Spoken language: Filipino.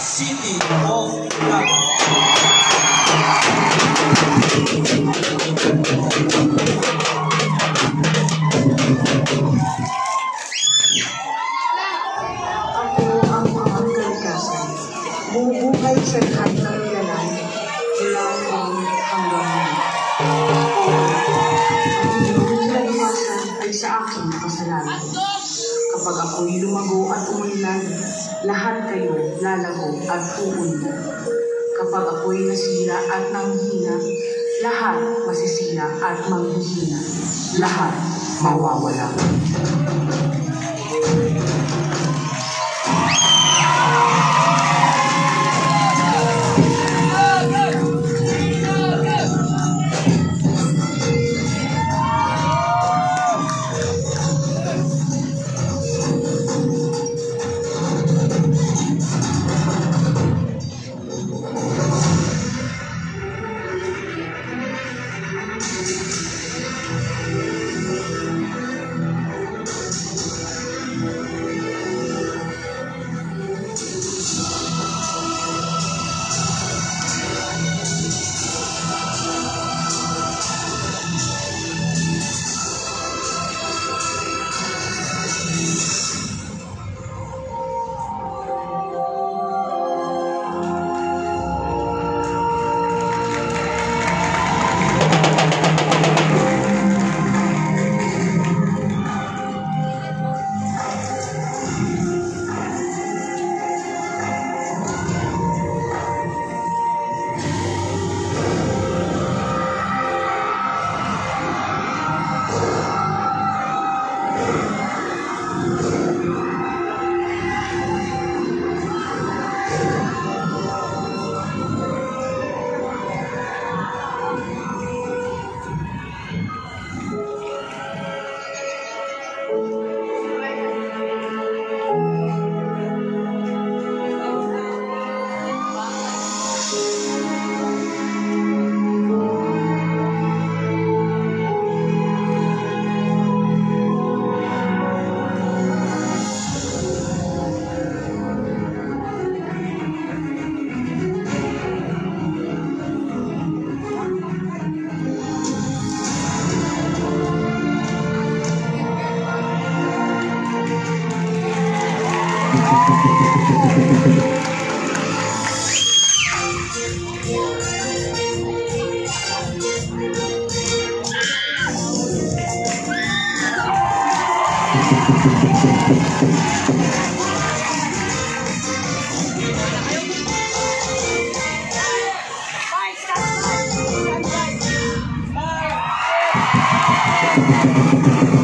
City of Davao. Ako ang mga kalikasan. Bumubuhay sa lahat ng yalan, mula noon hanggang ngayon. Ang inyong kinalimasan ay sa aking kasalanan. Kapag ako'y lumago at umunlad, lahat kayo lalago at uunlad. Kapag ako'y nasira at nanghina, lahat masisira at manghihina. Lahat mawawala. Bye.